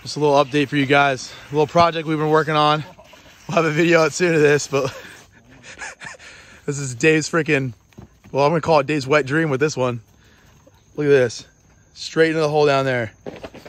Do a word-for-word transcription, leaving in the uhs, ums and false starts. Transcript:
Just a little update for you guys. A little project we've been working on. We'll have a video out soon of this, but this is Dave's freaking, well, I'm gonna call it Dave's wet dream with this one. Look at this. Straight into the hole down there.